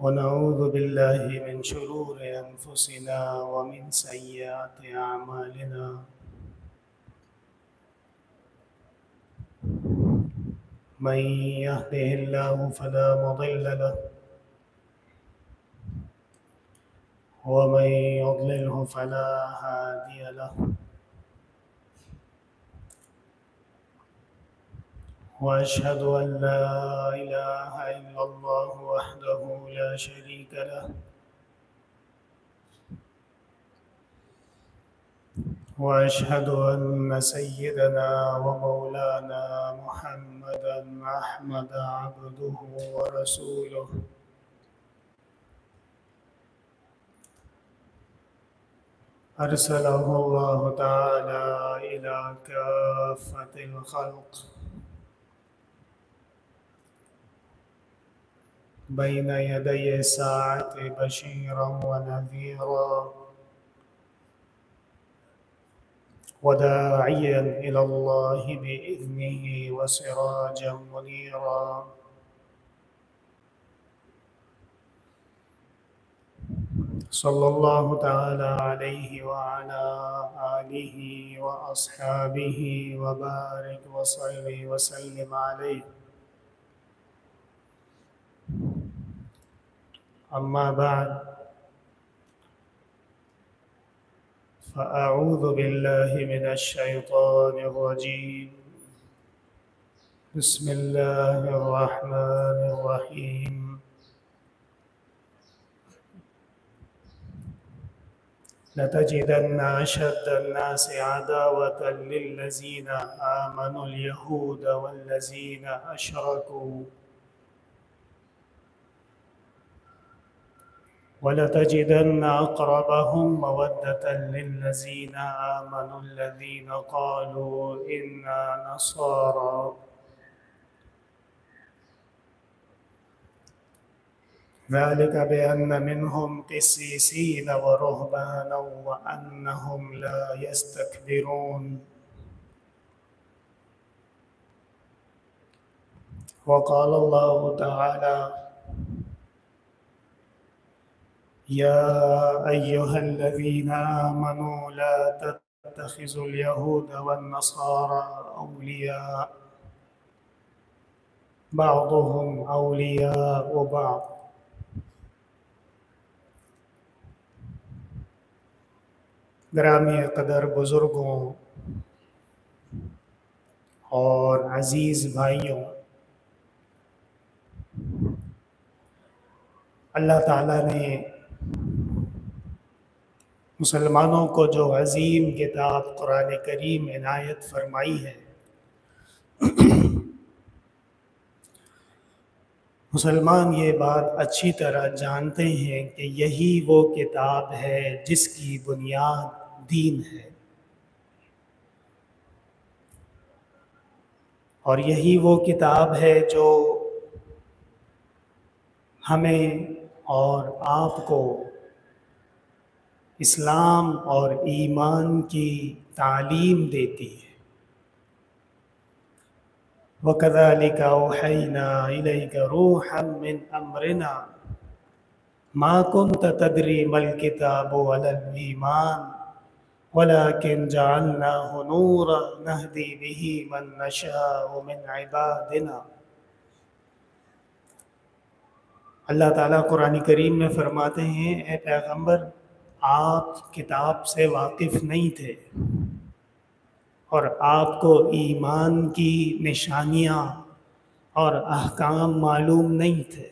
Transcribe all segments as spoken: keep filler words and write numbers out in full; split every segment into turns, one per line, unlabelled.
ونعوذ بالله من شرور أنفسنا ومن سيئات أعمالنا من يهده الله فلا مضل له ومن يضلله فلا هادي له وأشهد أن لا إله إلا الله وحده لا شريك له وأشهد أن سيدنا ومولانا محمدا أحمد عبده ورسوله أرسله الله تعالى إلى كافة الخلق بين يدي الساعة بشيرا ونذيرا وداعيا إلى الله بإذنه وسراجا منيرا صلى الله تعالى عليه وعلى آله وأصحابه وبارك وصل وسلم عليه أما بعد فأعوذ بالله من الشيطان الرجيم بسم الله الرحمن الرحيم لتجدن أشد الناس عداوة للذين آمنوا اليهود والذين أشركوا ولتجدن أقربهم مودة للذين آمنوا الذين قالوا إنا نصارى ذلك بأن منهم قسيسين ورهبانا وأنهم لا يستكبرون وقال الله تعالى يا أيها الذين آمنوا لا تتخذوا اليهود والنصارى أولياء بعضهم أولياء بعض گرامی قدر بزرگوں اور عزیز بھائیوں، اللہ تعالیٰ نے مسلمانوں کو جو عظیم کتاب قرآن کریم عنایت فرمائی ہے، مسلمان یہ بات اچھی طرح جانتے ہیں کہ یہی وہ کتاب ہے جس کی بنیاد دین ہے، اور یہی وہ کتاب ہے جو ہمیں اور آپ کو اسلام اور ایمان کی تعلیم دیتی ہے۔ وَكَذَلِكَ أَوْحَيْنَا إِلَيْكَ رُوحًا مِّنْ أَمْرِنَا مَا كُنْتَ تَدْرِي مَا الْكِتَابُ وَلَا الْإِيمَانُ وَلَكِنْ جَعَلْنَاهُ نُورًا نَهْدِي بِهِ مَن نَّشَاءُ مِنْ عِبَادِنَا۔ اللہ تعالیٰ قرآن کریم میں فرماتے ہیں، اے پیغمبر، آپ کتاب سے واقف نہیں تھے اور آپ کو ایمان کی نشانیاں اور احکام معلوم نہیں تھے۔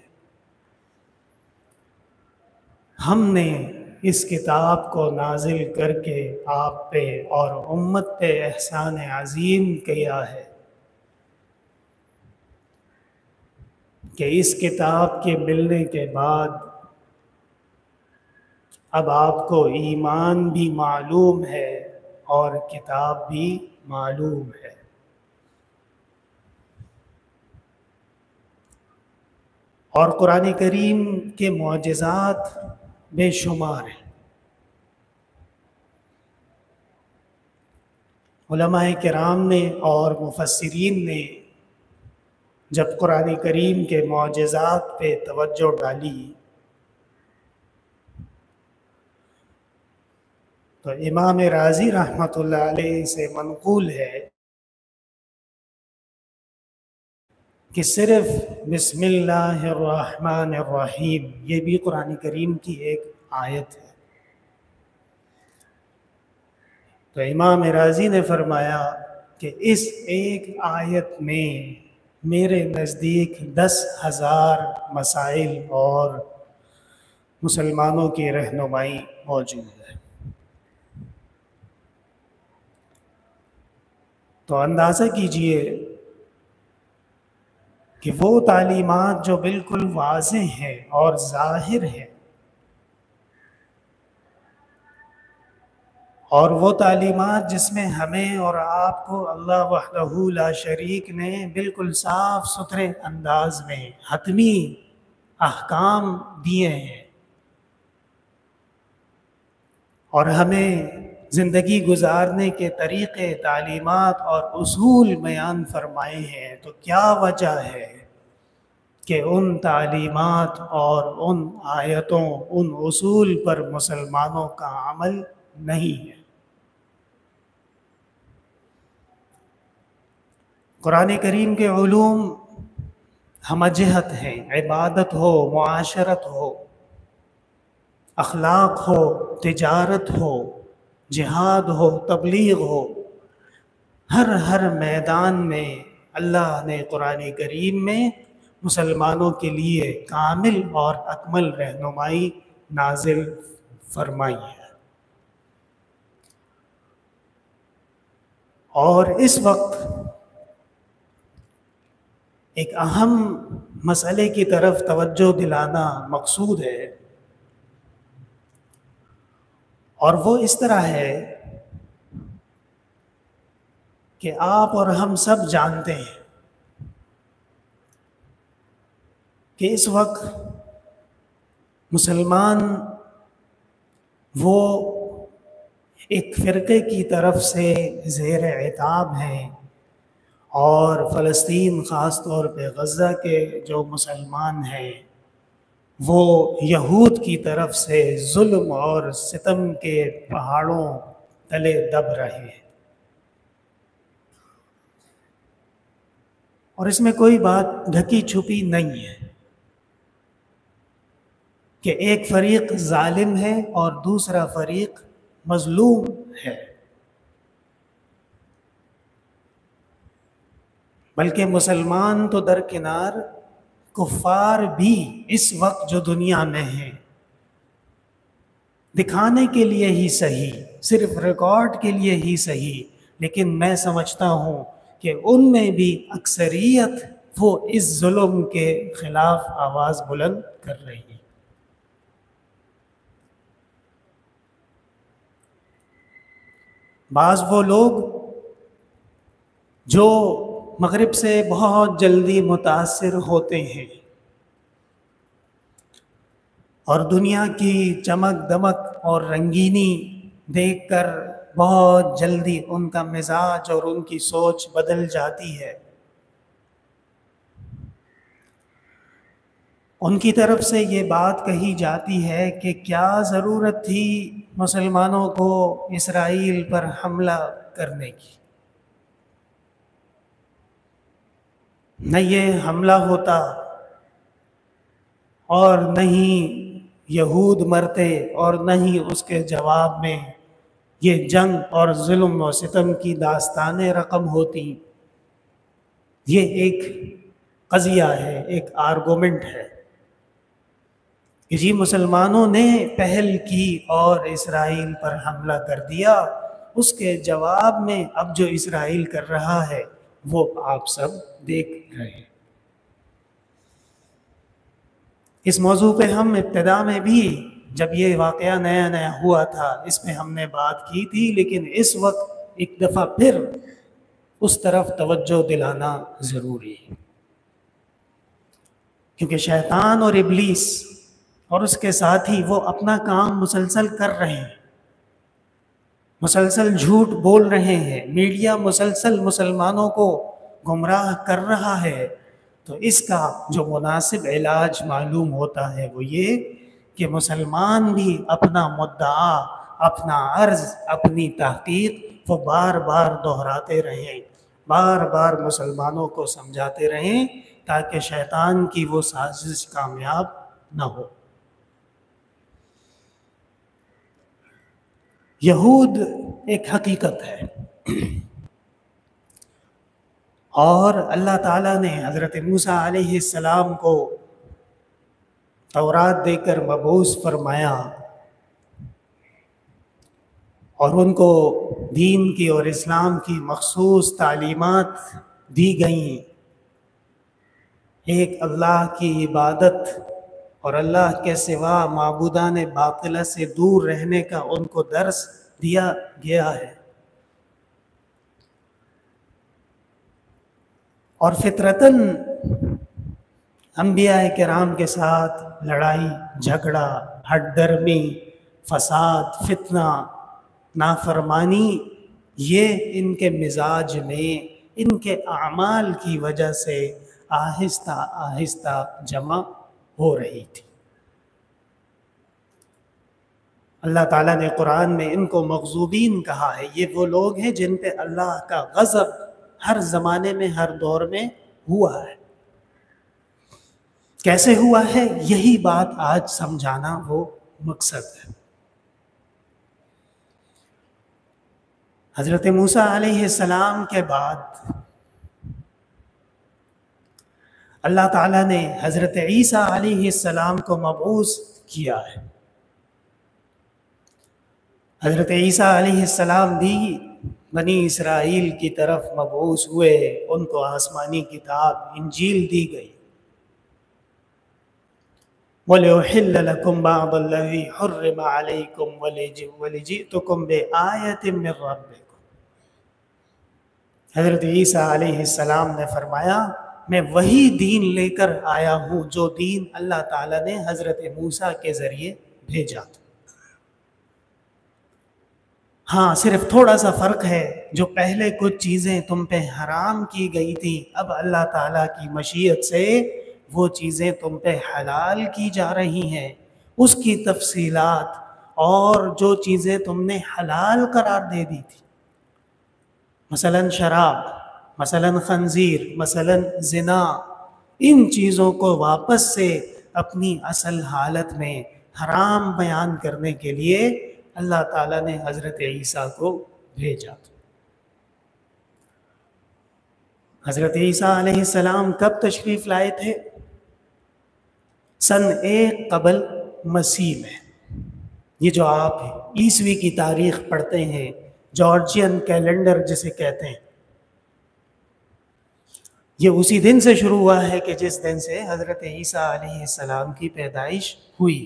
ہم نے اس کتاب کو نازل کر کے آپ پہ اور امت پہ احسان عظیم کیا ہے کہ اس کتاب کے ملنے کے بعد اب آپ کو ایمان بھی معلوم ہے اور کتاب بھی معلوم ہے۔ اور قرآن کریم کے معجزات بے شمار ہیں۔ علماء کرام نے اور مفسرین نے جب قرآن کریم کے معجزات پہ توجہ ڈالی تو امام رازی رحمۃ اللہ علیہ سے منقول ہے کہ صرف بسم اللہ الرحمن الرحیم یہ بھی قرآن کریم کی ایک آیت ہے۔ تو امام رازی نے فرمایا کہ اس ایک آیت میں میرے نزدیک دس ہزار مسائل اور مسلمانوں کی رہنمائی موجود ہے۔ تو اندازہ کیجئے کہ وہ تعلیمات جو بالکل واضح ہیں اور ظاہر ہیں، اور وہ تعلیمات جس میں ہمیں اور آپ کو اللہ وحدہ لا شریک نے بالکل صاف ستھرے انداز میں حتمی احکام دیے ہیں اور ہمیں زندگی گزارنے کے طریقے، تعلیمات اور اصول بیان فرمائے ہیں، تو کیا وجہ ہے کہ ان تعلیمات اور ان آیتوں، ان اصول پر مسلمانوں کا عمل نہیں ہے؟ قرآن کریم کے علوم ہمہ جہت ہیں، عبادت ہو، معاشرت ہو، اخلاق ہو، تجارت ہو، جہاد ہو، تبلیغ ہو، ہر ہر میدان میں اللہ نے قرآن کریم میں مسلمانوں کے لیے کامل اور اکمل رہنمائی نازل فرمائی ہے۔ اور اس وقت ایک اہم مسئلے کی طرف توجہ دلانا مقصود ہے، اور وہ اس طرح ہے کہ آپ اور ہم سب جانتے ہیں کہ اس وقت مسلمان وہ ایک فرقے کی طرف سے زیر عتاب ہیں، اور فلسطین خاص طور پہ غزہ کے جو مسلمان ہیں وہ یہود کی طرف سے ظلم اور ستم کے پہاڑوں تلے دب رہے ہیں۔ اور اس میں کوئی بات ڈھکی چھپی نہیں ہے کہ ایک فریق ظالم ہے اور دوسرا فریق مظلوم ہے، بلکہ مسلمان تو درکنار، کفار بھی اس وقت جو دنیا میں ہیں دکھانے کے لیے ہی صحیح، صرف ریکارڈ کے لیے ہی صحیح، لیکن میں سمجھتا ہوں کہ ان میں بھی اکثریت وہ اس ظلم کے خلاف آواز بلند کر رہی ہے۔ بعض وہ لوگ جو مغرب سے بہت جلدی متاثر ہوتے ہیں اور دنیا کی چمک دمک اور رنگینی دیکھ کر بہت جلدی ان کا مزاج اور ان کی سوچ بدل جاتی ہے، ان کی طرف سے یہ بات کہی جاتی ہے کہ کیا ضرورت تھی مسلمانوں کو اسرائیل پر حملہ کرنے کی؟ نہ یہ حملہ ہوتا اور نہ ہی یہود مرتے اور نہ ہی اس کے جواب میں یہ جنگ اور ظلم و ستم کی داستانیں رقم ہوتی۔ یہ ایک قضیہ ہے، ایک آرگومنٹ ہے کہ جی مسلمانوں نے پہل کی اور اسرائیل پر حملہ کر دیا، اس کے جواب میں اب جو اسرائیل کر رہا ہے وہ آپ سب دیکھ رہے ہیں۔ اس موضوع پہ ہم ابتدا میں بھی جب یہ واقعہ نیا نیا ہوا تھا اس پہ ہم نے بات کی تھی، لیکن اس وقت ایک دفعہ پھر اس طرف توجہ دلانا ضروری ہے، کیونکہ شیطان اور ابلیس اور اس کے ساتھی وہ اپنا کام مسلسل کر رہے ہیں، مسلسل جھوٹ بول رہے ہیں، میڈیا مسلسل مسلمانوں کو گمراہ کر رہا ہے۔ تو اس کا جو مناسب علاج معلوم ہوتا ہے وہ یہ کہ مسلمان بھی اپنا مدعا اپنا عرض، اپنی تحقیق وہ بار بار دہراتے رہیں، بار بار مسلمانوں کو سمجھاتے رہیں تاکہ شیطان کی وہ سازش کامیاب نہ ہو۔ یہود ایک حقیقت ہے، اور اللہ تعالیٰ نے حضرت موسیٰ علیہ السلام کو تورات دے کر مبعوث فرمایا اور ان کو دین کی اور اسلام کی مخصوص تعلیمات دی گئیں، ایک اللہ کی عبادت اور اللہ کے سوا معبودان باطلہ سے دور رہنے کا ان کو درس دیا گیا ہے۔ اور فطرتاً انبیاء کرام کے ساتھ لڑائی جھگڑا، ہٹ درمی، فساد، فتنہ، نافرمانی، یہ ان کے مزاج میں، ان کے اعمال کی وجہ سے آہستہ آہستہ جمع ہو رہی تھی۔ اللہ تعالیٰ نے قرآن میں ان کو مغضوبین کہا ہے۔ یہ وہ لوگ ہیں جن پہ اللہ کا غضب ہر زمانے میں، ہر دور میں ہوا ہے۔ کیسے ہوا ہے، یہی بات آج سمجھانا وہ مقصد ہے۔ حضرت موسیٰ علیہ السلام کے بعد اللہ تعالیٰ نے حضرت عیسیٰ علیہ السلام کو مبعوث کیا ہے۔ حضرت عیسیٰ علیہ السلام بھی بنی اسرائیل کی طرف مبعوث ہوئے، ان کو آسمانی کتاب انجیل دی گئی۔ وَلِأُحِلَّ لَكُمْ بَعْضَ الَّذِي حُرِّمَ عَلَيْكُمْ وَلِجِئْتُكُمْ بِآيَةٍ مِّن رَّبِّكُمْ۔ حضرت عیسیٰ علیہ السلام نے فرمایا، میں وہی دین لے کر آیا ہوں جو دین اللہ تعالیٰ نے حضرت موسیٰ کے ذریعے بھیجا تھا۔ ہاں، صرف تھوڑا سا فرق ہے، جو پہلے کچھ چیزیں تم پہ حرام کی گئی تھی، اب اللہ تعالیٰ کی مشیت سے وہ چیزیں تم پہ حلال کی جا رہی ہیں۔ اس کی تفصیلات اور جو چیزیں تم نے حلال قرار دے دی تھی، مثلا شراب، مثلا خنزیر، مثلا زنا، ان چیزوں کو واپس سے اپنی اصل حالت میں حرام بیان کرنے کے لیے اللہ تعالیٰ نے حضرت عیسیٰ کو بھیجا۔ حضرت عیسیٰ علیہ السلام کب تشریف لائے تھے؟ سن ایک قبل مسیح میں۔ یہ جو آپ عیسوی کی تاریخ پڑھتے ہیں، جارجین کیلنڈر جسے کہتے ہیں، یہ اسی دن سے شروع ہوا ہے کہ جس دن سے حضرت عیسیٰ علیہ السلام کی پیدائش ہوئی۔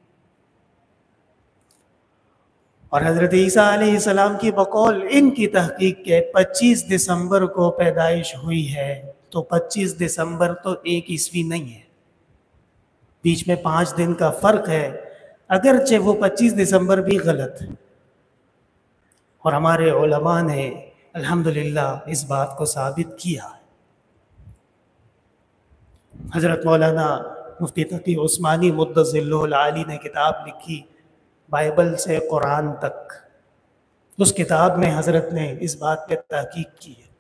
اور حضرت عیسیٰ علیہ السلام کی بقول ان کی تحقیق کے پچیس دسمبر کو پیدائش ہوئی ہے، تو پچیس دسمبر تو ایک عیسوی نہیں ہے، بیچ میں پانچ دن کا فرق ہے، اگرچہ وہ پچیس دسمبر بھی غلط ہے، اور ہمارے علماء نے الحمدللہ اس بات کو ثابت کیا ہے۔ حضرت مولانا مفتی تقی عثمانی مدظ ظلہ العالی نے کتاب لکھی بائبل سے قرآن تک، اس کتاب میں حضرت نے اس بات پہ تحقیق کی ہے۔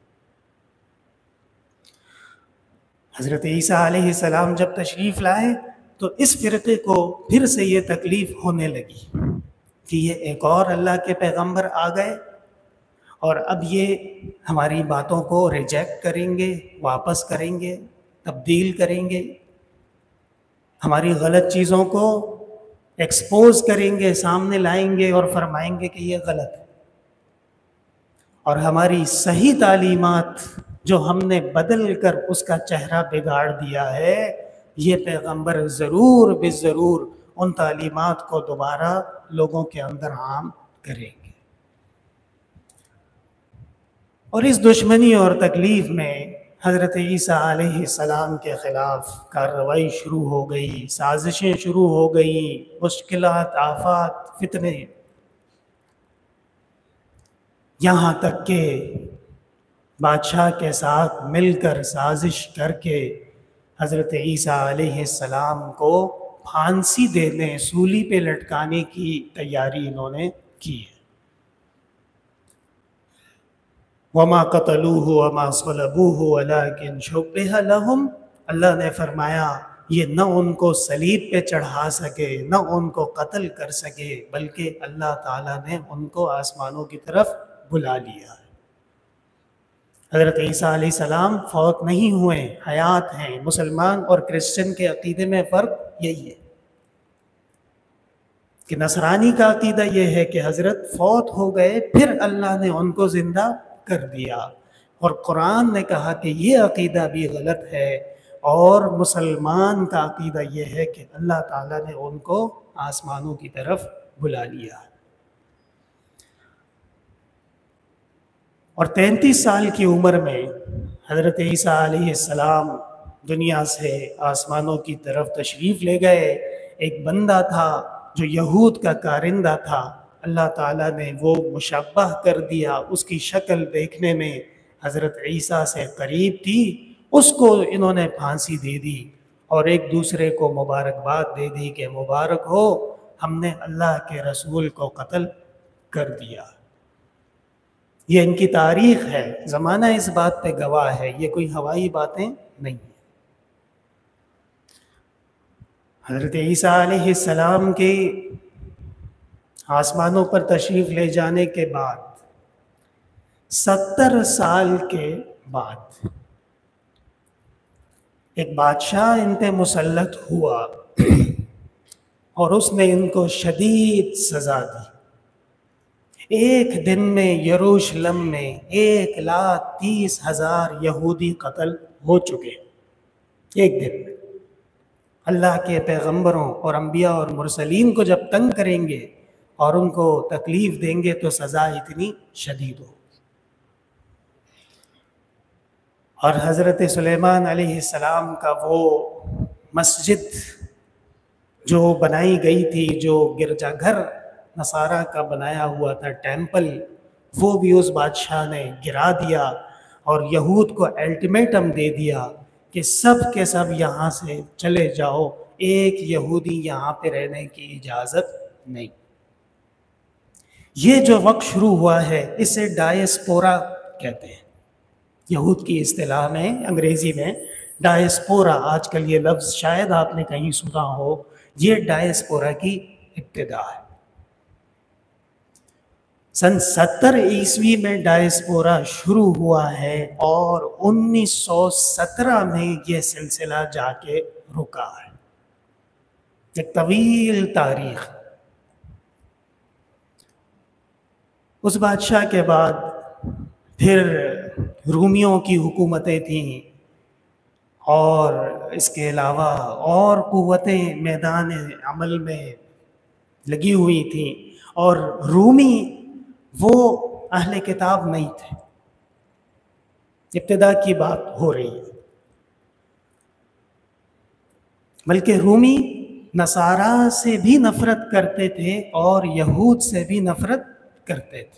حضرت عیسیٰ علیہ السلام جب تشریف لائے تو اس فرقے کو پھر سے یہ تکلیف ہونے لگی کہ یہ ایک اور اللہ کے پیغمبر آ گئے اور اب یہ ہماری باتوں کو ریجیکٹ کریں گے، واپس کریں گے، تبدیل کریں گے، ہماری غلط چیزوں کو ایکسپوز کریں گے، سامنے لائیں گے اور فرمائیں گے کہ یہ غلط ہے، اور ہماری صحیح تعلیمات جو ہم نے بدل کر اس کا چہرہ بگاڑ دیا ہے، یہ پیغمبر ضرور بے ضرور ان تعلیمات کو دوبارہ لوگوں کے اندر عام کریں گے۔ اور اس دشمنی اور تکلیف میں حضرت عیسیٰ علیہ السلام کے خلاف کارروائی شروع ہو گئی، سازشیں شروع ہو گئیں، مشکلات، آفات، فتنے، یہاں تک کہ بادشاہ کے ساتھ مل کر سازش کر کے حضرت عیسیٰ علیہ السلام کو پھانسی دینے، سولی پہ لٹکانے کی تیاری انہوں نے کی ہے۔ وما قتلوہ وما صلبوہ ولکن شبہ لہم، اللہ نے فرمایا یہ نہ ان کو صلیب پہ چڑھا سکے نہ ان کو قتل کر سکے، بلکہ اللہ تعالیٰ نے ان کو آسمانوں کی طرف بلا لیا ہے۔ حضرت عیسیٰ علیہ السلام فوت نہیں ہوئے، حیات ہیں۔ مسلمان اور کرسچن کے عقیدے میں فرق یہی ہے کہ نصرانی کا عقیدہ یہ ہے کہ حضرت فوت ہو گئے پھر اللہ نے ان کو زندہ کر دیا، اور قرآن نے کہا کہ یہ عقیدہ بھی غلط ہے، اور مسلمان کا عقیدہ یہ ہے کہ اللہ تعالیٰ نے ان کو آسمانوں کی طرف بلا لیا۔ اور تینتیس سال کی عمر میں حضرت عیسیٰ علیہ السلام دنیا سے آسمانوں کی طرف تشریف لے گئے۔ ایک بندہ تھا جو یہود کا کارندہ تھا، اللہ تعالیٰ نے وہ مشبہ کر دیا، اس کی شکل دیکھنے میں حضرت عیسیٰ سے قریب تھی، اس کو انہوں نے پھانسی دے دی اور ایک دوسرے کو مبارکباد دے دی کہ مبارک ہو، ہم نے اللہ کے رسول کو قتل کر دیا۔ یہ ان کی تاریخ ہے، زمانہ اس بات پہ گواہ ہے، یہ کوئی ہوائی باتیں نہیں ہیں۔ حضرت عیسیٰ علیہ السلام کے آسمانوں پر تشریف لے جانے کے بعد ستر سال کے بعد ایک بادشاہ ان پہ مسلط ہوا اور اس نے ان کو شدید سزا دی۔ ایک دن میں یروشلم میں ایک لاکھ تیس ہزار یہودی قتل ہو چکے، ایک دن میں۔ اللہ کے پیغمبروں اور انبیاء اور مرسلین کو جب تنگ کریں گے اور ان کو تکلیف دیں گے تو سزا اتنی شدید ہو۔ اور حضرت سلیمان علیہ السلام کا وہ مسجد جو بنائی گئی تھی، جو گرجا گھر نصارہ کا بنایا ہوا تھا، ٹیمپل، وہ بھی اس بادشاہ نے گرا دیا اور یہود کو الٹیمیٹم دے دیا کہ سب کے سب یہاں سے چلے جاؤ، ایک یہودی یہاں پہ رہنے کی اجازت نہیں۔ یہ جو وقت شروع ہوا ہے اسے ڈائسپورا کہتے ہیں، یہود کی اصطلاح میں، انگریزی میں ڈائسپورا، آج کل یہ لفظ شاید آپ نے کہیں سنا ہو، یہ ڈائسپورا کی ابتدا ہے۔ سن ستر عیسوی میں ڈائسپورا شروع ہوا ہے اور انیس سو سترہ میں یہ سلسلہ جا کے رکا ہے۔ ایک طویل تاریخ۔ اس بادشاہ کے بعد پھر رومیوں کی حکومتیں تھیں اور اس کے علاوہ اور قوتیں میدان عمل میں لگی ہوئی تھیں، اور رومی وہ اہل کتاب نہیں تھے۔ ابتدا کی بات ہو رہی ہے، بلکہ رومی نصارہ سے بھی نفرت کرتے تھے اور یہود سے بھی نفرت کرتے تھے،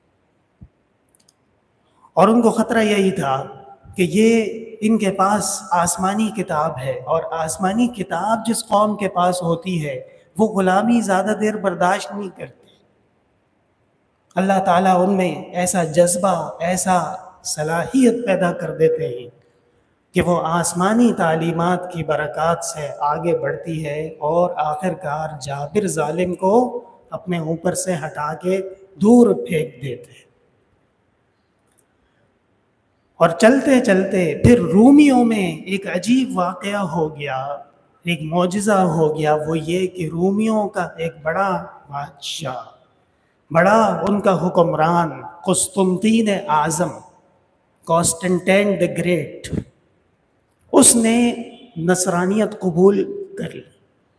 اور ان کو خطرہ یہی تھا کہ یہ ان کے پاس آسمانی کتاب ہے، اور آسمانی کتاب جس قوم کے پاس ہوتی ہے وہ غلامی زیادہ دیر برداشت نہیں کرتی۔ اللہ تعالیٰ ان میں ایسا جذبہ، ایسا صلاحیت پیدا کر دیتے ہیں کہ وہ آسمانی تعلیمات کی برکات سے آگے بڑھتی ہے اور آخر کار جابر ظالم کو اپنے اوپر سے ہٹا کے دور پھینک دیتے ہیں۔ اور چلتے چلتے پھر رومیوں میں ایک عجیب واقعہ ہو گیا، ایک معجزہ ہو گیا، وہ یہ کہ رومیوں کا ایک بڑا بادشاہ، بڑا ان کا حکمران Constantin Azam, Constantine the great, اس نے نصرانیت قبول کر لی،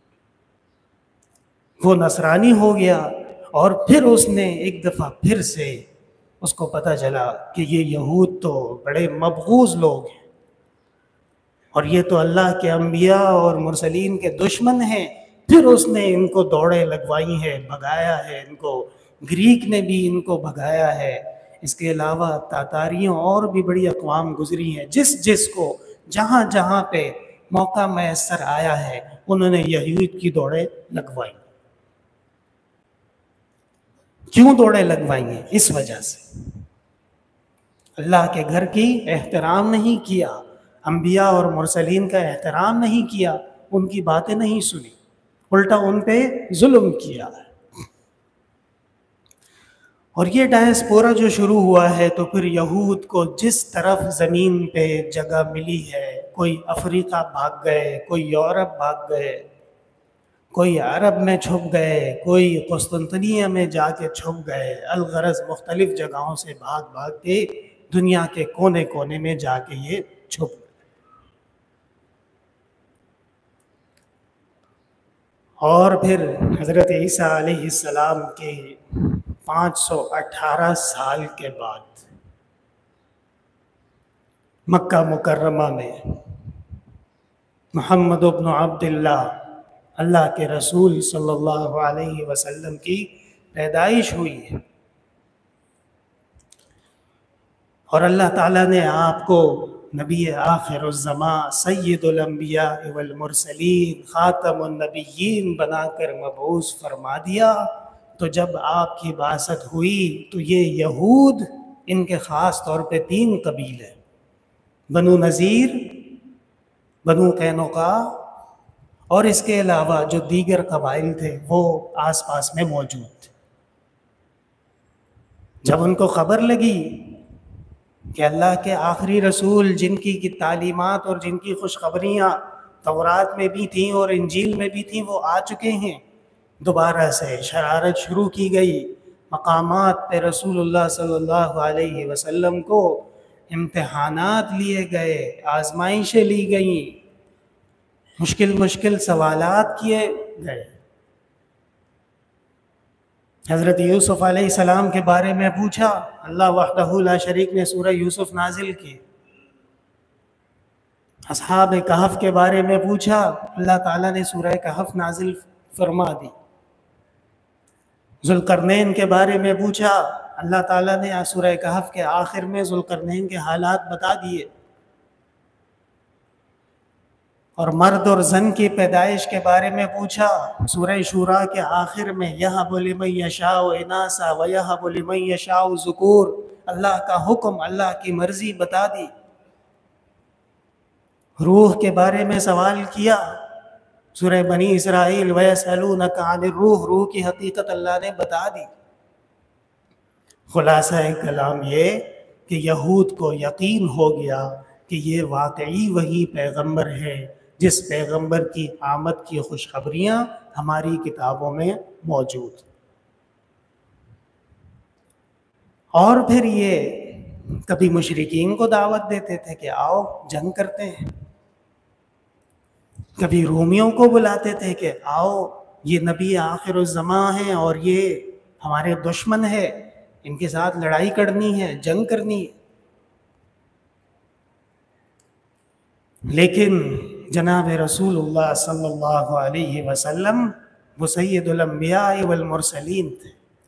وہ نصرانی ہو گیا، اور پھر اس نے ایک دفعہ پھر سے اس کو پتہ چلا کہ یہ یہود تو بڑے مبغوض لوگ ہیں اور یہ تو اللہ کے انبیاء اور مرسلین کے دشمن ہیں، پھر اس نے ان کو دوڑے لگوائی ہیں، بھگایا ہے ان کو، گریک نے بھی ان کو بھگایا ہے، اس کے علاوہ تاتاریوں اور بھی بڑی اقوام گزری ہیں، جس جس کو جہاں جہاں پہ موقع میسر آیا ہے انہوں نے یہود کی دوڑیں لگوائی۔ کیوں دوڑے لگوائیں؟ اس وجہ سے اللہ کے گھر کی احترام نہیں کیا، انبیاء اور مرسلین کا احترام نہیں کیا، ان کی باتیں نہیں سنی، الٹا ان پہ ظلم کیا۔ اور یہ ڈائسپورا جو شروع ہوا ہے تو پھر یہود کو جس طرف زمین پہ جگہ ملی ہے، کوئی افریقہ بھاگ گئے، کوئی یورپ بھاگ گئے، کوئی عرب میں چھپ گئے، کوئی قسطنطنیہ میں جا کے چھپ گئے، الغرض مختلف جگہوں سے بھاگ بھاگ کے دنیا کے کونے کونے میں جا کے یہ چھپ گئے۔ اور پھر حضرت عیسیٰ علیہ السلام کے پانچ سو اٹھارہ سال کے بعد مکہ مکرمہ میں محمد ابن عبداللہ اللہ کے رسول صلی اللہ علیہ وسلم کی پیدائش ہوئی ہے، اور اللہ تعالیٰ نے آپ کو نبی آخر الزماں، سید الانبیاء والمرسلین، خاتم النبیین بنا کر مبعوث فرما دیا۔ تو جب آپ کی بعثت ہوئی تو یہ یہود، ان کے خاص طور پہ تین قبیلے، بنو نذیر، بنو قینقاع، اور اس کے علاوہ جو دیگر قبائل تھے وہ آس پاس میں موجود تھے۔ جب ان کو خبر لگی کہ اللہ کے آخری رسول جن کی کی تعلیمات اور جن کی خوشخبریاں تورات میں بھی تھیں اور انجیل میں بھی تھیں وہ آ چکے ہیں، دوبارہ سے شرارت شروع کی گئی، مقامات پہ رسول اللہ صلی اللہ علیہ وسلم کو امتحانات لیے گئے، آزمائشیں لی گئیں، مشکل مشکل سوالات کیے گئے۔ حضرت یوسف علیہ السلام کے بارے میں پوچھا، اللہ وحدہ لا شریک نے سورہ یوسف نازل کی۔ اصحاب کہف کے بارے میں پوچھا، اللہ تعالیٰ نے سورہ کہف نازل فرما دی۔ ذوالقرنین کے بارے میں پوچھا، اللہ تعالیٰ نے سورہ کہف کے آخر میں ذوالقرنین کے حالات بتا دیے۔ اور مرد اور زن کی پیدائش کے بارے میں پوچھا، سورہ شورا کے آخر میں یَہَبُ لِمَن یَشَاءُ اِنَاثًا وَیَہَبُ لِمَن یَشَاءُ ذُکُورًا، اللہ کا حکم، اللہ کی مرضی بتا دی۔ روح کے بارے میں سوال کیا، سورہ بنی اسرائیل وَيَسْأَلُونَكَ عَنِ الرُّوحِ، روح کی حقیقت اللہ نے بتا دی۔ خلاصہ کلام یہ کہ یہود کو یقین ہو گیا کہ یہ واقعی وہی پیغمبر ہے جس پیغمبر کی آمد کی خوشخبریاں ہماری کتابوں میں موجود۔ اور پھر یہ کبھی مشرکین کو دعوت دیتے تھے کہ آؤ جنگ کرتے ہیں، کبھی رومیوں کو بلاتے تھے کہ آؤ یہ نبی آخر الزماں ہیں اور یہ ہمارے دشمن ہے، ان کے ساتھ لڑائی کرنی ہے، جنگ کرنی ہے۔ لیکن جناب رسول اللہ صلی اللہ علیہ وسلم وہ سید الانبیاء والمرسلین تھے۔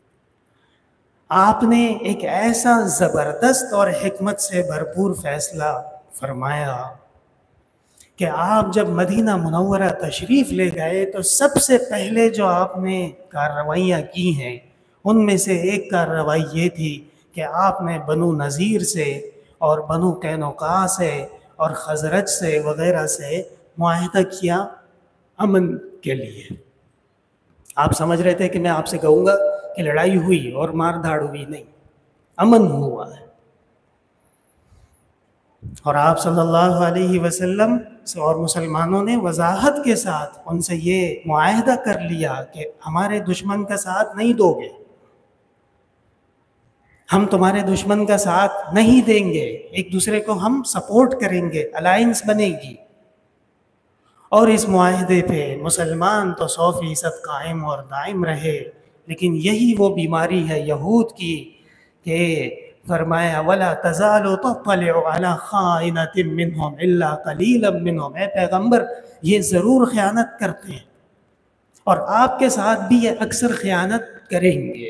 آپ نے ایک ایسا زبردست اور حکمت سے بھرپور فیصلہ فرمایا کہ آپ جب مدینہ منورہ تشریف لے گئے تو سب سے پہلے جو آپ نے کارروائیاں کی ہیں ان میں سے ایک کارروائی یہ تھی کہ آپ نے بنو نذیر سے اور بنو قینقاع سے اور خزرج سے وغیرہ سے معاہدہ کیا امن کے لیے۔ آپ سمجھ رہے تھے کہ میں آپ سے کہوں گا کہ لڑائی ہوئی اور مار دھاڑ ہوئی، نہیں، امن ہوا ہے۔ اور آپ صلی اللہ علیہ وسلم اور مسلمانوں نے وضاحت کے ساتھ ان سے یہ معاہدہ کر لیا کہ ہمارے دشمن کا ساتھ نہیں دو گے، ہم تمہارے دشمن کا ساتھ نہیں دیں گے، ایک دوسرے کو ہم سپورٹ کریں گے، الائنس بنے گی۔ اور اس معاہدے پہ مسلمان تو سو فیصد قائم اور دائم رہے، لیکن یہی وہ بیماری ہے یہود کی کہ فرمایا وَلَا تَزَالُ تَطَّلِعُ عَلَىٰ خَائِنَةٍ مِّنْهُمْ إِلَّا قَلِيلًا مِّنْهُمْ، اے پیغمبر یہ ضرور خیانت کرتے ہیں اور آپ کے ساتھ بھی یہ اکثر خیانت کریں گے۔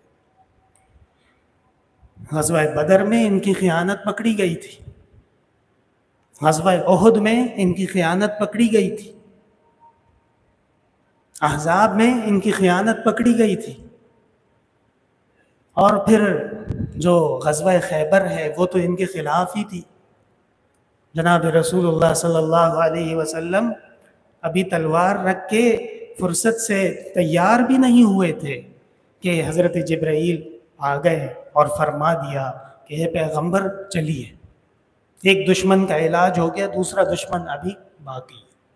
غزوہ بدر میں ان کی خیانت پکڑی گئی تھی، غزوہ احد میں ان کی خیانت پکڑی گئی تھی، احزاب میں ان کی خیانت پکڑی گئی تھی۔ اور پھر جو غزوہ خیبر ہے وہ تو ان کے خلاف ہی تھی. جناب رسول اللہ صلی اللہ علیہ وسلم ابھی تلوار رکھ کے فرصت سے تیار بھی نہیں ہوئے تھے کہ حضرت جبرائیل آ گئے اور فرما دیا کہ اے پیغمبر چلیے. ایک دشمن کا علاج ہو گیا، دوسرا دشمن ابھی باقی.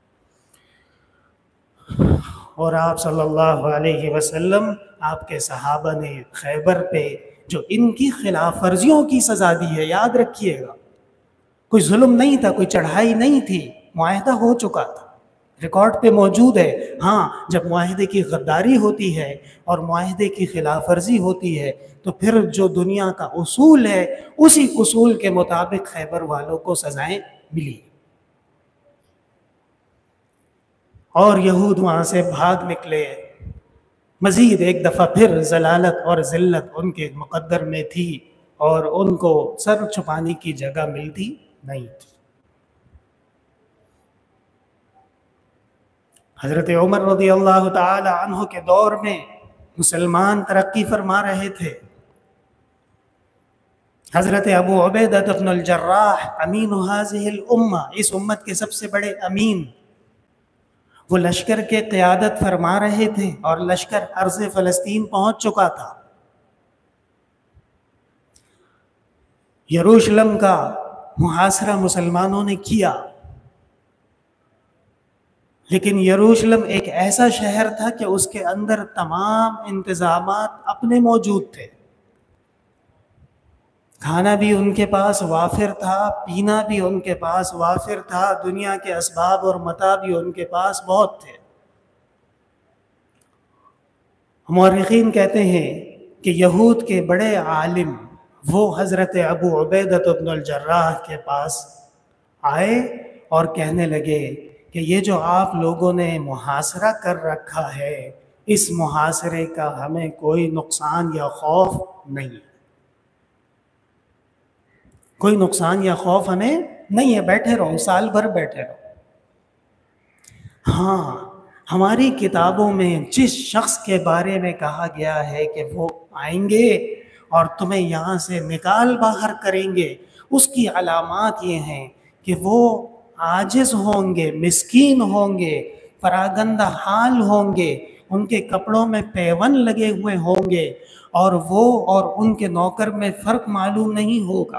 اور آپ صلی اللہ علیہ وسلم، آپ کے صحابہ نے خیبر پہ جو ان کی خلاف ورزیوں کی سزا دی ہے، یاد رکھیے گا، کوئی ظلم نہیں تھا، کوئی چڑھائی نہیں تھی، معاہدہ ہو چکا تھا، ریکارڈ پہ موجود ہے. ہاں، جب معاہدے کی غداری ہوتی ہے اور معاہدے کی خلاف ورزی ہوتی ہے تو پھر جو دنیا کا اصول ہے اسی اصول کے مطابق خیبر والوں کو سزائیں ملی. اور یہود وہاں سے بھاگ نکلے. مزید ایک دفعہ پھر ضلالت اور ذلت ان کے مقدر میں تھی اور ان کو سر چھپانے کی جگہ ملتی نہیں تھی. حضرت عمر رضی اللہ تعالی عنہ کے دور میں مسلمان ترقی فرما رہے تھے. حضرت ابو عبیدہ بن الجراح امین هذه الامہ، اس امت کے سب سے بڑے امین، وہ لشکر کے قیادت فرما رہے تھے اور لشکر ارض فلسطین پہنچ چکا تھا. یروشلم کا محاصرہ مسلمانوں نے کیا، لیکن یروشلم ایک ایسا شہر تھا کہ اس کے اندر تمام انتظامات اپنے موجود تھے. کھانا بھی ان کے پاس وافر تھا، پینا بھی ان کے پاس وافر تھا، دنیا کے اسباب اور متاع بھی ان کے پاس بہت تھے. مورخین کہتے ہیں کہ یہود کے بڑے عالم وہ حضرت ابو عبیدہ بن الجراح کے پاس آئے اور کہنے لگے کہ یہ جو آپ لوگوں نے محاصرہ کر رکھا ہے، اس محاصرے کا ہمیں کوئی نقصان یا خوف نہیں ہے، کوئی نقصان یا خوف ہمیں نہیں ہے، بیٹھے رہو، سال بھر بیٹھے رہو. ہاں، ہماری کتابوں میں جس شخص کے بارے میں کہا گیا ہے کہ وہ آئیں گے اور تمہیں یہاں سے نکال باہر کریں گے، اس کی علامات یہ ہیں کہ وہ عاجز ہوں گے، مسکین ہوں گے، پراگندہ حال ہوں گے، ان کے کپڑوں میں پیون لگے ہوئے ہوں گے اور وہ اور ان کے نوکر میں فرق معلوم نہیں ہوگا.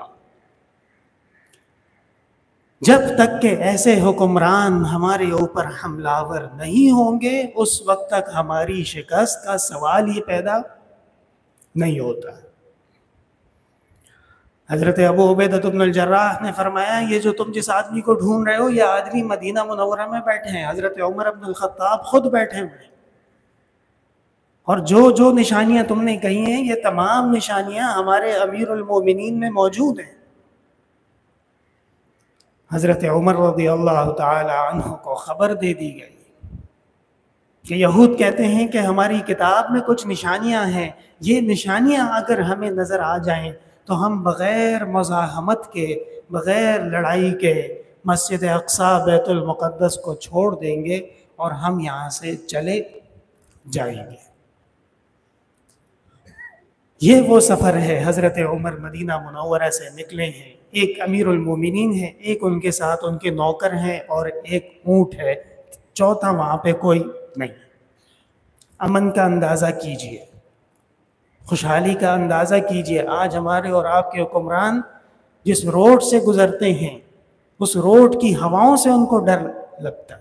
جب تک کہ ایسے حکمران ہمارے اوپر حملہ آور نہیں ہوں گے اس وقت تک ہماری شکست کا سوال ہی پیدا نہیں ہوتا. حضرت ابو عبیدہ بن الجراح نے فرمایا یہ جو تم جس آدمی کو ڈھونڈ رہے ہو یہ آدمی مدینہ منورہ میں بیٹھے ہیں، حضرت عمر بن الخطاب خود بیٹھے ہوئے ہیں، اور جو جو نشانیاں تم نے کہی ہیں یہ تمام نشانیاں ہمارے امیر المومنین میں موجود ہیں. حضرت عمر رضی اللہ تعالی عنہ کو خبر دے دی گئی کہ یہود کہتے ہیں کہ ہماری کتاب میں کچھ نشانیاں ہیں، یہ نشانیاں اگر ہمیں نظر آ جائیں تو ہم بغیر مزاحمت کے، بغیر لڑائی کے مسجد اقصی بیت المقدس کو چھوڑ دیں گے اور ہم یہاں سے چلے جائیں گے. یہ وہ سفر ہے. حضرت عمر مدینہ منورہ سے نکلے ہیں، ایک امیر المومنین ہے، ایک ان کے ساتھ ان کے نوکر ہیں اور ایک اونٹ ہے، چوتھا وہاں پہ کوئی نہیں. امن کا اندازہ کیجئے، خوشحالی کا اندازہ کیجئے. آج ہمارے اور آپ کے حکمران جس روڈ سے گزرتے ہیں اس روڈ کی ہواؤں سے ان کو ڈر لگتا ہے.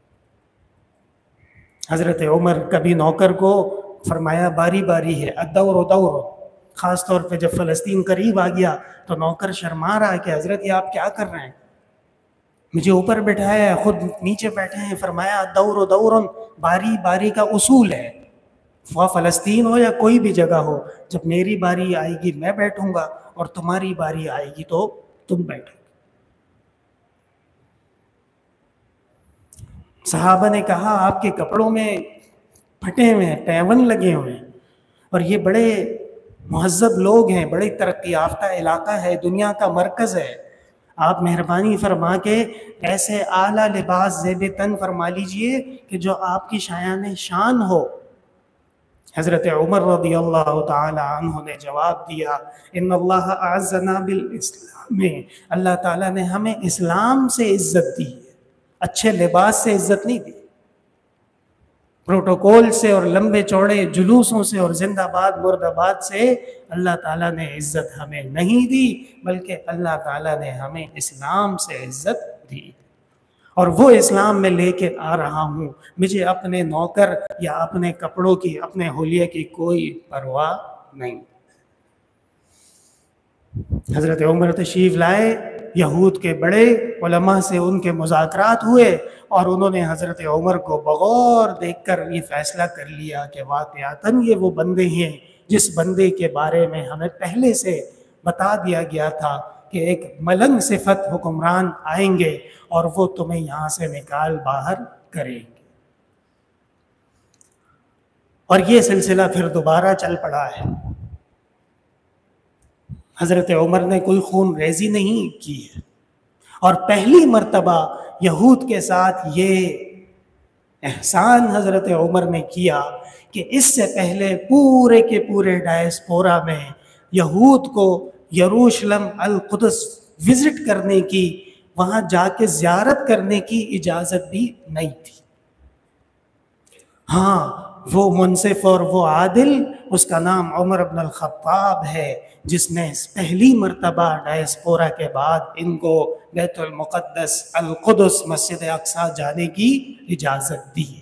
حضرت عمر کبھی نوکر کو فرمایا باری باری ہے، الدور دور، خاص طور پہ جب فلسطین قریب آ گیا تو نوکر شرما رہا ہے کہ حضرت یہ آپ کیا کر رہے ہیں، مجھے اوپر بٹھایا ہے خود نیچے بیٹھے ہیں. فرمایا الدور دور، باری باری کا اصول ہے، وہ فلسطین ہو یا کوئی بھی جگہ ہو، جب میری باری آئے گی میں بیٹھوں گا اور تمہاری باری آئے گی تو تم بیٹھو. صحابہ نے کہا آپ کے کپڑوں میں پھٹے ہوئے ہیں، پیون لگے ہوئے ہیں، اور یہ بڑے مہذب لوگ ہیں، بڑے ترقی یافتہ علاقہ ہے، دنیا کا مرکز ہے، آپ مہربانی فرما کے ایسے اعلیٰ لباس زیب تن فرما لیجئے کہ جو آپ کی شایان شان ہو. حضرت عمر رضی اللہ تعالی عنہ نے جواب دیا، ان اللہ اعزنا بالاسلام، اللہ تعالیٰ نے ہمیں اسلام سے عزت دی ہے، اچھے لباس سے عزت نہیں دی، پروٹوکول سے اور لمبے چوڑے جلوسوں سے اور زندہ باد مرد آباد سے اللہ تعالیٰ نے عزت ہمیں نہیں دی، بلکہ اللہ تعالیٰ نے ہمیں اسلام سے عزت دی، اور وہ اسلام میں لے کے آ رہا ہوں، مجھے اپنے نوکر یا اپنے کپڑوں کی، اپنے حلیے کی کوئی پرواہ نہیں۔ حضرت عمر تشریف لائے، یہود کے بڑے علماء سے ان کے مذاکرات ہوئے، اور انہوں نے حضرت عمر کو بغور دیکھ کر یہ فیصلہ کر لیا کہ واقعتاً یہ وہ بندے ہیں جس بندے کے بارے میں ہمیں پہلے سے بتا دیا گیا تھا کہ ایک ملنگ صفت حکمران آئیں گے اور وہ تمہیں یہاں سے نکال باہر کریں گے۔ اور یہ سلسلہ پھر دوبارہ چل پڑا ہے۔ حضرت عمر نے کوئی خون ریزی نہیں کی ہے، اور پہلی مرتبہ یہود کے ساتھ یہ احسان حضرت عمر نے کیا کہ اس سے پہلے پورے کے پورے ڈائسپورا میں یہود کو یروشلم القدس وزٹ کرنے کی، وہاں جا کے زیارت کرنے کی اجازت بھی نہیں تھی۔ ہاں، وہ منصف اور وہ عادل، اس کا نام عمر بن الخطاب ہے، جس نے پہلی مرتبہ ڈائسپورا کے بعد ان کو بیت المقدس القدس مسجد اقصی جانے کی اجازت دی ہے۔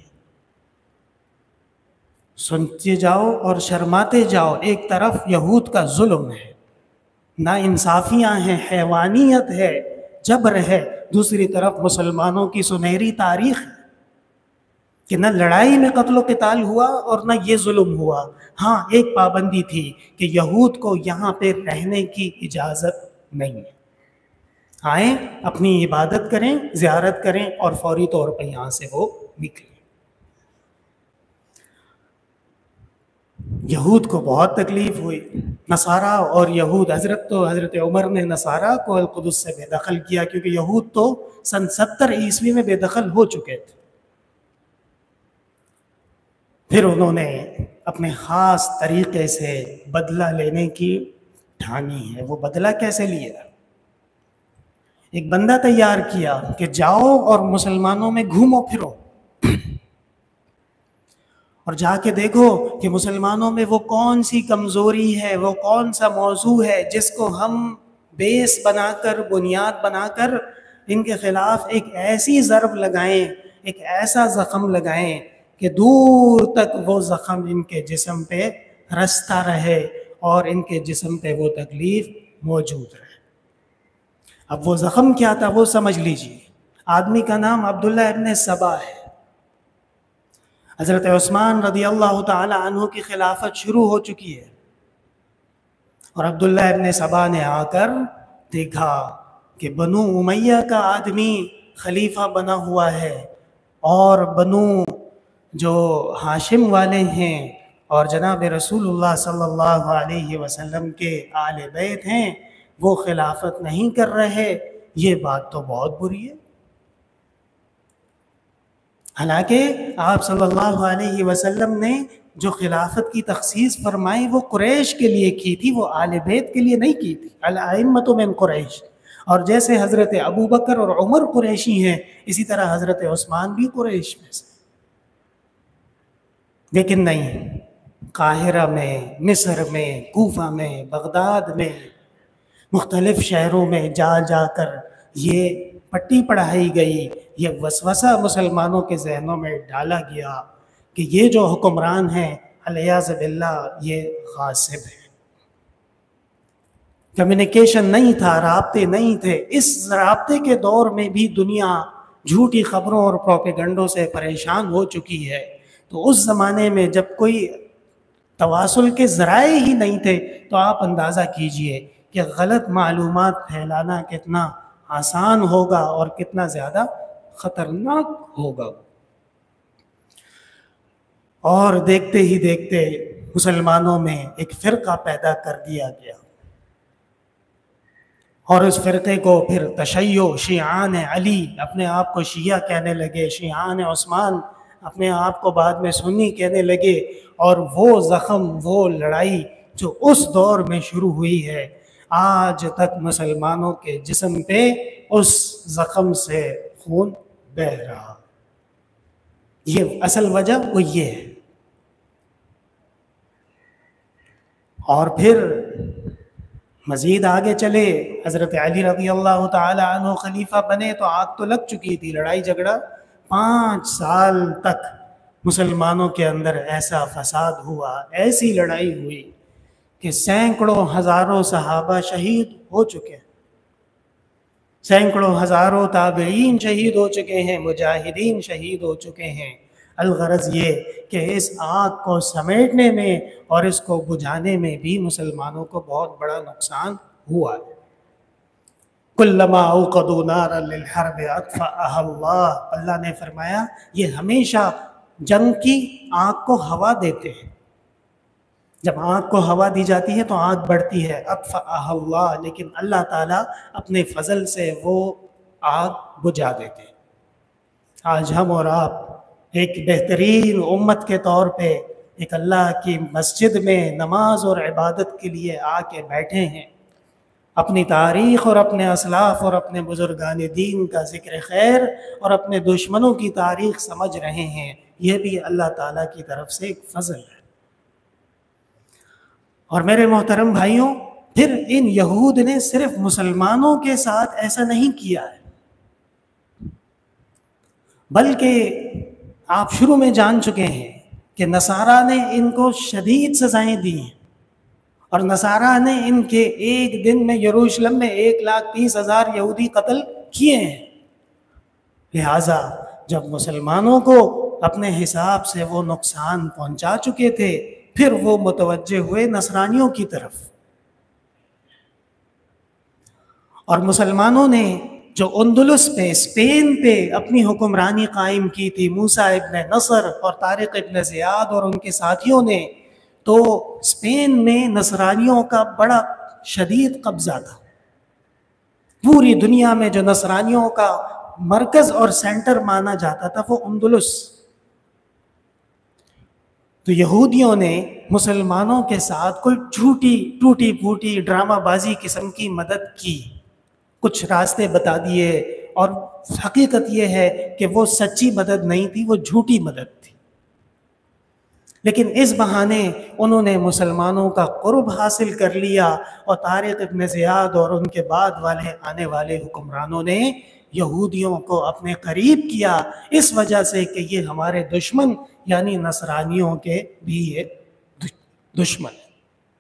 سنتے جاؤ اور شرماتے جاؤ، ایک طرف یہود کا ظلم ہے، نا انصافیاں ہیں، حیوانیت ہے، جبر ہے، دوسری طرف مسلمانوں کی سنہری تاریخ ہے کہ نہ لڑائی میں قتل و قتال ہوا اور نہ یہ ظلم ہوا۔ ہاں، ایک پابندی تھی کہ یہود کو یہاں پہ رہنے کی اجازت نہیں ہے، آئیں اپنی عبادت کریں، زیارت کریں، اور فوری طور پہ یہاں سے وہ نکلیں۔ یہود کو بہت تکلیف ہوئی، نصارہ اور یہود، حضرت تو حضرت عمر نے نصارہ کو القدس سے بے دخل کیا، کیونکہ یہود تو سن ستر عیسوی میں بے دخل ہو چکے تھے۔ پھر انہوں نے اپنے خاص طریقے سے بدلہ لینے کی ٹھانی ہے۔ وہ بدلہ کیسے لیا؟ ایک بندہ تیار کیا کہ جاؤ اور مسلمانوں میں گھومو پھرو، اور جا کے دیکھو کہ مسلمانوں میں وہ کون سی کمزوری ہے، وہ کون سا موضوع ہے جس کو ہم بیس بنا کر، بنیاد بنا کر ان کے خلاف ایک ایسی ضرب لگائیں، ایک ایسا زخم لگائیں کہ دور تک وہ زخم ان کے جسم پہ رستا رہے اور ان کے جسم پہ وہ تکلیف موجود رہے۔ اب وہ زخم کیا تھا وہ سمجھ لیجئے۔ آدمی کا نام عبداللہ ابن سبا ہے۔ حضرت عثمان رضی اللہ تعالی عنہ کی خلافت شروع ہو چکی ہے، اور عبداللہ ابن سبا نے آ کر دیکھا کہ بنو امیہ کا آدمی خلیفہ بنا ہوا ہے، اور بنو جو ہاشم والے ہیں اور جناب رسول اللہ صلی اللہ علیہ وسلم کے آل بیت ہیں، وہ خلافت نہیں کر رہے، یہ بات تو بہت بری ہے۔ حالانکہ آپ صلی اللہ علیہ وسلم نے جو خلافت کی تخصیص فرمائی وہ قریش کے لیے کی تھی، وہ آل بیت کے لیے نہیں کی تھی۔ الائمۃ من قریش، اور جیسے حضرت ابو بکر اور عمر قریشی ہیں، اسی طرح حضرت عثمان بھی قریش میں سے۔ لیکن نہیں، قاہرہ میں، مصر میں، کوفہ میں، بغداد میں، مختلف شہروں میں جا جا کر یہ پٹی پڑھائی گئی، یہ وسوسہ مسلمانوں کے ذہنوں میں ڈالا گیا کہ یہ جو حکمران ہیں علیاذ باللہ یہ غاصب ہیں۔ کمیونیکیشن نہیں تھا، رابطے نہیں تھے۔ اس رابطے کے دور میں بھی دنیا جھوٹی خبروں اور پروپیگنڈوں سے پریشان ہو چکی ہے، تو اس زمانے میں جب کوئی تواصل کے ذرائع ہی نہیں تھے تو آپ اندازہ کیجئے کہ غلط معلومات پھیلانا کتنا آسان ہوگا اور کتنا زیادہ خطرناک ہوگا۔ اور دیکھتے ہی دیکھتے مسلمانوں میں ایک فرقہ پیدا کر دیا گیا، اور اس فرقے کو پھر تشیع، شیعان علی، اپنے آپ کو شیعہ کہنے لگے، شیعان عثمان اپنے آپ کو بعد میں سنی کہنے لگے، اور وہ زخم، وہ لڑائی جو اس دور میں شروع ہوئی ہے، آج تک مسلمانوں کے جسم پہ اس زخم سے خون بہہ رہا۔ یہ اصل وجہ وہ یہ ہے۔ اور پھر مزید آگے چلے، حضرت علی رضی اللہ تعالی عنہ خلیفہ بنے تو آگ تو لگ چکی تھی، لڑائی جھگڑا پانچ سال تک مسلمانوں کے اندر ایسا فساد ہوا، ایسی لڑائی ہوئی کہ سینکڑوں ہزاروں صحابہ شہید ہو چکے ہیں، سینکڑوں ہزاروں تابعین شہید ہو چکے ہیں، مجاہدین شہید ہو چکے ہیں۔ الغرض یہ کہ اس آگ کو سمیٹنے میں اور اس کو بجھانے میں بھی مسلمانوں کو بہت بڑا نقصان ہوا ہے۔ کلما اوقدوا نارا للحرب اطفأها اللہ، اللہ نے فرمایا یہ ہمیشہ جنگ کی آگ کو ہوا دیتے ہیں، جب آگ کو ہوا دی جاتی ہے تو آگ بڑھتی ہے، اطفأها اللہ، لیکن اللہ تعالیٰ اپنے فضل سے وہ آگ بجھا دیتے ہیں۔ آج ہم اور آپ ایک بہترین امت کے طور پہ ایک اللہ کی مسجد میں نماز اور عبادت کے لیے آ کے بیٹھے ہیں، اپنی تاریخ اور اپنے اسلاف اور اپنے بزرگان دین کا ذکر خیر اور اپنے دشمنوں کی تاریخ سمجھ رہے ہیں، یہ بھی اللہ تعالیٰ کی طرف سے ایک فضل ہے۔ اور میرے محترم بھائیوں، پھر ان یہود نے صرف مسلمانوں کے ساتھ ایسا نہیں کیا ہے، بلکہ آپ شروع میں جان چکے ہیں کہ نصارہ نے ان کو شدید سزائیں دی ہیں، اور نصارہ نے ان کے ایک دن میں یروشلم میں ایک لاکھ تیس ہزار یہودی قتل کیے ہیں۔ لہٰذا جب مسلمانوں کو اپنے حساب سے وہ نقصان پہنچا چکے تھے، پھر وہ متوجہ ہوئے نصرانیوں کی طرف، اور مسلمانوں نے جو اندلس پہ، اسپین پہ اپنی حکمرانی قائم کی تھی، موسیٰ ابن نصر اور طارق ابن زیاد اور ان کے ساتھیوں نے، تو اسپین میں نصرانیوں کا بڑا شدید قبضہ تھا۔ پوری دنیا میں جو نصرانیوں کا مرکز اور سینٹر مانا جاتا تھا وہ اندلس۔ تو یہودیوں نے مسلمانوں کے ساتھ کوئی جھوٹی ٹوٹی پھوٹی ڈرامہ بازی قسم کی مدد کی، کچھ راستے بتا دیے، اور حقیقت یہ ہے کہ وہ سچی مدد نہیں تھی، وہ جھوٹی مدد تھی، لیکن اس بہانے انہوں نے مسلمانوں کا قرب حاصل کر لیا، اور طارق ابن زیاد اور ان کے بعد والے آنے والے حکمرانوں نے یہودیوں کو اپنے قریب کیا، اس وجہ سے کہ یہ ہمارے دشمن یعنی نصرانیوں کے بھی یہ دشمن ہیں۔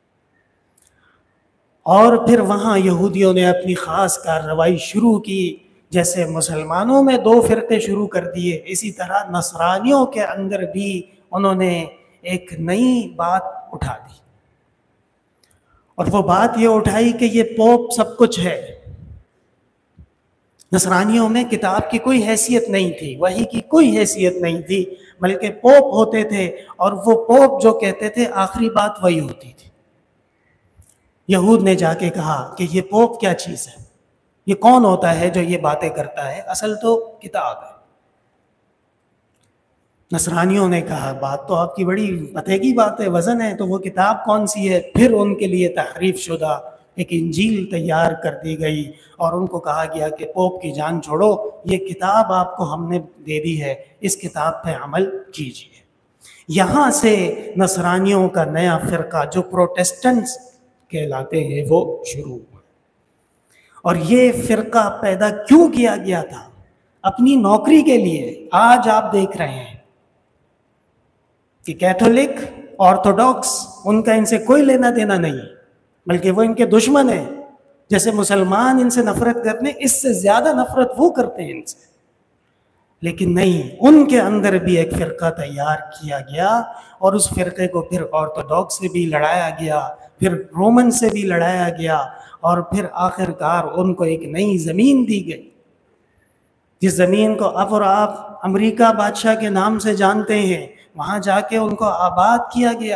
اور پھر وہاں یہودیوں نے اپنی خاص کارروائی شروع کی، جیسے مسلمانوں میں دو فرقے شروع کر دیے، اسی طرح نصرانیوں کے اندر بھی انہوں نے ایک نئی بات اٹھا دی، اور وہ بات یہ اٹھائی کہ یہ پوپ سب کچھ ہے۔ نصرانیوں میں کتاب کی کوئی حیثیت نہیں تھی، وحی کی کوئی حیثیت نہیں تھی، بلکہ پوپ ہوتے تھے، اور وہ پوپ جو کہتے تھے آخری بات وہی ہوتی تھی۔ یہود نے جا کے کہا کہ یہ پوپ کیا چیز ہے، یہ کون ہوتا ہے جو یہ باتیں کرتا ہے، اصل تو کتاب ہے۔ نصرانیوں نے کہا بات تو آپ کی بڑی پتے کی بات ہے، وزن ہے، تو وہ کتاب کون سی ہے؟ پھر ان کے لیے تحریف شدہ ایک انجیل تیار کر دی گئی، اور ان کو کہا گیا کہ پوپ کی جان چھوڑو، یہ کتاب آپ کو ہم نے دے دی ہے، اس کتاب پہ عمل کیجیے۔ یہاں سے نصرانیوں کا نیا فرقہ جو پروٹیسٹنٹس کہلاتے ہیں وہ شروع ہوا، اور یہ فرقہ پیدا کیوں کیا گیا تھا؟ اپنی نوکری کے لیے۔ آج آپ دیکھ رہے ہیں کہ کیتھولک، آرتھوڈاکس، ان کا ان سے کوئی لینا دینا نہیں، بلکہ وہ ان کے دشمن ہیں۔ جیسے مسلمان ان سے نفرت کرتے ہیں، اس سے زیادہ نفرت وہ کرتے ہیں ان سے۔ لیکن نہیں، ان کے اندر بھی ایک فرقہ تیار کیا گیا، اور اس فرقے کو پھر آرتھوڈاکس سے بھی لڑایا گیا، پھر رومن سے بھی لڑایا گیا، اور پھر آخر کار ان کو ایک نئی زمین دی گئی، جس زمین کو اب اور آپ امریکہ بادشاہ کے نام سے جانتے ہیں۔ وہاں جا کے ان کو آباد کیا گیا،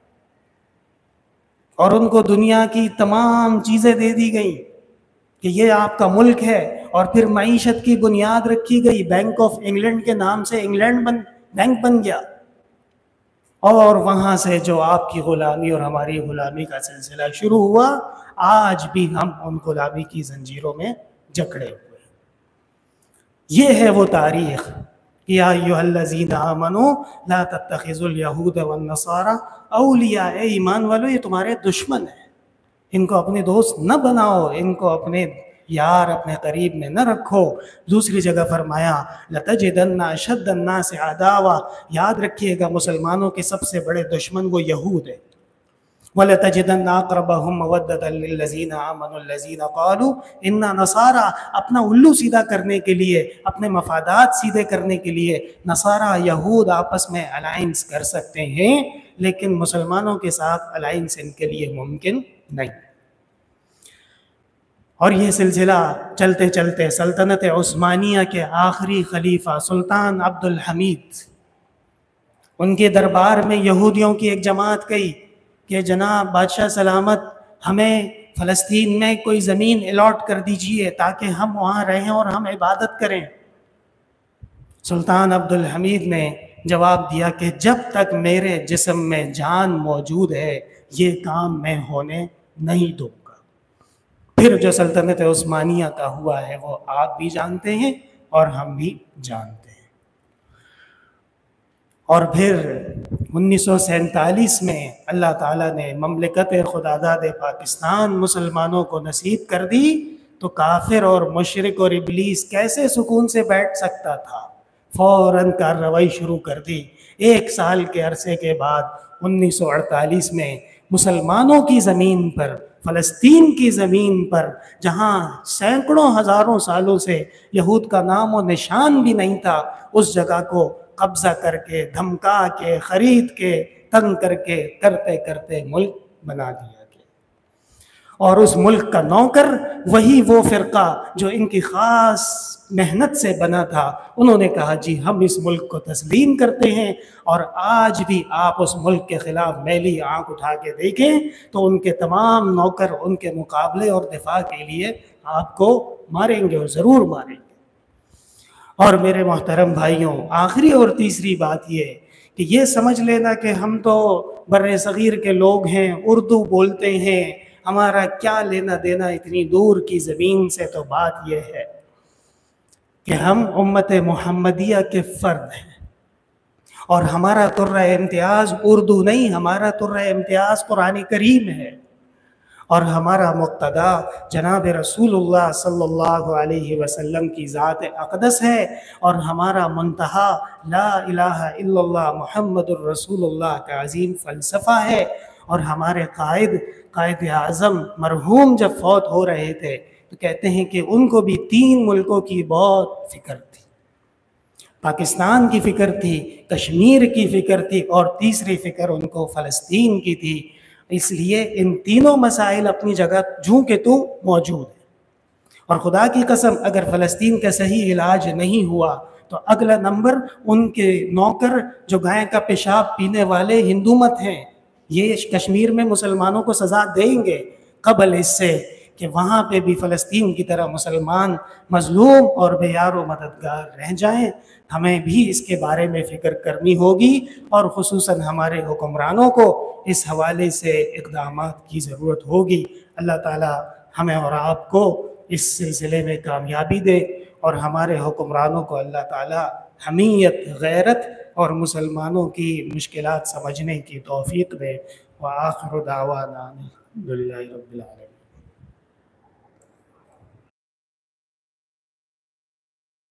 اور ان کو دنیا کی تمام چیزیں دے دی گئیں کہ یہ آپ کا ملک ہے، اور پھر معیشت کی بنیاد رکھی گئی۔ بینک آف انگلینڈ کے نام سے انگلینڈ بن بینک بن گیا، اور وہاں سے جو آپ کی غلامی اور ہماری غلامی کا سلسلہ شروع ہوا، آج بھی ہم ان غلامی کی زنجیروں میں جکڑے ہوئے۔ یہ ہے وہ تاریخ، یا ایھا الذین آمنوا لا تتخذوا الیہود والنصارى اولیاء، اے ایمان والو یہ تمہارے دشمن ہیں، ان کو اپنے دوست نہ بناؤ، ان کو اپنے یار اپنے قریب میں نہ رکھو۔ دوسری جگہ فرمایا لَتَجِدَنَّ أَشَدَّ النَّاسِ عَدَاوَةً، یاد رکھیے گا مسلمانوں کے سب سے بڑے دشمن وہ یہود ہیں۔ وَلَتَجِدَنَّ أَقْرَبَهُم مَّوَدَّةً لِّلَّذِينَ آمَنُوا الَّذِينَ قَالُوا إِنَّا نَصَارَىٰ، اپنا الو سیدھا کرنے کے لیے، اپنے مفادات سیدھے کرنے کے لیے نصارہ یہود آپس میں الائنس کر سکتے ہیں، لیکن مسلمانوں کے ساتھ الائنس ان کے لیے ممکن نہیں۔ اور یہ سلسلہ چلتے چلتے سلطنت عثمانیہ کے آخری خلیفہ سلطان عبد الحمید، ان کے دربار میں یہودیوں کی ایک جماعت گئی کہ جناب بادشاہ سلامت، ہمیں فلسطین میں کوئی زمین الاٹ کر دیجئے تاکہ ہم وہاں رہیں اور ہم عبادت کریں۔ سلطان عبد الحمید نے جواب دیا کہ جب تک میرے جسم میں جان موجود ہے یہ کام میں ہونے نہیں دوں گا۔ پھر جو سلطنت عثمانیہ کا ہوا ہے وہ آپ بھی جانتے ہیں اور ہم بھی جانتے ہیں۔ اور پھر انیس سو سینتالیس میں اللہ تعالیٰ نے مملکت خداداد پاکستان مسلمانوں کو نصیب کر دی، تو کافر اور مشرک اور ابلیس کیسے سکون سے بیٹھ سکتا تھا؟ فوراً کارروائی شروع کر دی۔ ایک سال کے عرصے کے بعد انیس سو اڑتالیس میں مسلمانوں کی زمین پر، فلسطین کی زمین پر، جہاں سینکڑوں ہزاروں سالوں سے یہود کا نام و نشان بھی نہیں تھا، اس جگہ کو قبضہ کر کے، دھمکا کے، خرید کے، تنگ کر کے، کرتے کرتے ملک بنا دیا گیا۔ اور اس ملک کا نوکر وہی وہ فرقہ جو ان کی خاص محنت سے بنا تھا، انہوں نے کہا جی ہم اس ملک کو تسلیم کرتے ہیں، اور آج بھی آپ اس ملک کے خلاف میلی آنکھ اٹھا کے دیکھیں تو ان کے تمام نوکر ان کے مقابلے اور دفاع کے لیے آپ کو ماریں گے، اور ضرور ماریں گے۔ اور میرے محترم بھائیوں، آخری اور تیسری بات یہ کہ یہ سمجھ لینا کہ ہم تو بر صغیر کے لوگ ہیں، اردو بولتے ہیں، ہمارا کیا لینا دینا اتنی دور کی زمین سے، تو بات یہ ہے کہ ہم امت محمدیہ کے فرد ہیں، اور ہمارا ترہ امتیاز اردو نہیں، ہمارا ترہ امتیاز قرآن کریم ہے، اور ہمارا مقتدا جناب رسول اللہ صلی اللہ علیہ وسلم کی ذات اقدس ہے، اور ہمارا منتہا لا الہ الا اللہ محمد الرسول اللہ کا عظیم فلسفہ ہے۔ اور ہمارے قائد قائد اعظم مرحوم جب فوت ہو رہے تھے تو کہتے ہیں کہ ان کو بھی تین ملکوں کی بہت فکر تھی، پاکستان کی فکر تھی، کشمیر کی فکر تھی، اور تیسری فکر ان کو فلسطین کی تھی۔ اس لیے ان تینوں مسائل اپنی جگہ جوں کہ تو موجود ہیں، اور خدا کی قسم اگر فلسطین کا صحیح علاج نہیں ہوا تو اگلا نمبر ان کے نوکر جو گائے کا پیشاب پینے والے ہندو مت ہیں، یہ کشمیر میں مسلمانوں کو سزا دیں گے، قبل اس سے کہ وہاں پہ بھی فلسطین کی طرح مسلمان مظلوم اور بے یار و مددگار رہ جائیں۔ ہمیں بھی اس کے بارے میں فکر کرنی ہوگی، اور خصوصاً ہمارے حکمرانوں کو اس حوالے سے اقدامات کی ضرورت ہوگی۔ اللہ تعالی ہمیں اور آپ کو اس سلسلے میں کامیابی دے، اور ہمارے حکمرانوں کو اللہ تعالی حمیت، غیرت اور مسلمانوں کی مشکلات سمجھنے کی توفیق دے۔ وآخر دعوانا الحمدللہ رب العالمین۔